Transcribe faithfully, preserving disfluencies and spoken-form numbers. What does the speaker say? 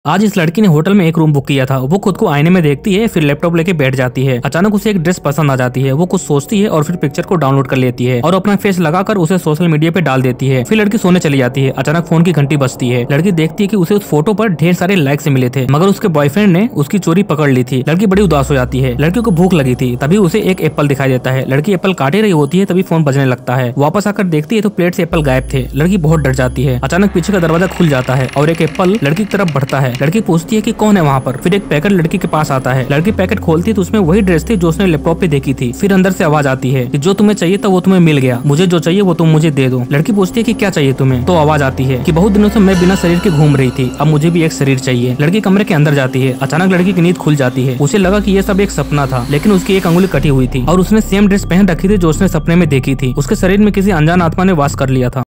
आज इस लड़की ने होटल में एक रूम बुक किया था। वो खुद को आईने में देखती है, फिर लैपटॉप लेके बैठ जाती है। अचानक उसे एक ड्रेस पसंद आ जाती है। वो कुछ सोचती है और फिर पिक्चर को डाउनलोड कर लेती है और अपना फेस लगाकर उसे सोशल मीडिया पे डाल देती है। फिर लड़की सोने चली जाती है। अचानक फोन की घंटी बजती है। लड़की देखती है कि उसे उस फोटो पर ढेर सारे लाइक्स मिले थे, मगर उसके बॉयफ्रेंड ने उसकी चोरी पकड़ ली थी। लड़की बड़ी उदास हो जाती है। लड़की को भूख लगी थी, तभी उसे एक एप्पल दिखाई देता है। लड़की एप्पल काटे रही होती है, तभी फोन बजने लगता है। वापस आकर देखती है तो प्लेट से एप्पल गायब थे। लड़की बहुत डर जाती है। अचानक पीछे का दरवाजा खुल जाता है और एक एप्पल लड़की की तरफ बढ़ता है। लड़की पूछती है कि कौन है वहाँ पर। फिर एक पैकेट लड़की के पास आता है। लड़की पैकेट खोलती है तो उसमें वही ड्रेस थी जो उसने लैपटॉप पे देखी थी। फिर अंदर से आवाज आती है कि जो तुम्हें चाहिए था वो तुम्हें मिल गया, मुझे जो चाहिए वो तुम मुझे दे दो। लड़की पूछती है कि क्या चाहिए तुम्हें, तो आवाज आती है कि बहुत दिनों से मैं बिना शरीर के घूम रही थी, अब मुझे भी एक शरीर चाहिए। लड़की कमरे के अंदर जाती है। अचानक लड़की की नींद खुल जाती है। उसे लगा कि ये सब एक सपना था, लेकिन उसकी एक अंगुली कटी हुई थी और उसने सेम ड्रेस पहन रखी थी जो उसने सपने में देखी थी। उसके शरीर में किसी अनजान आत्मा ने वास कर लिया था।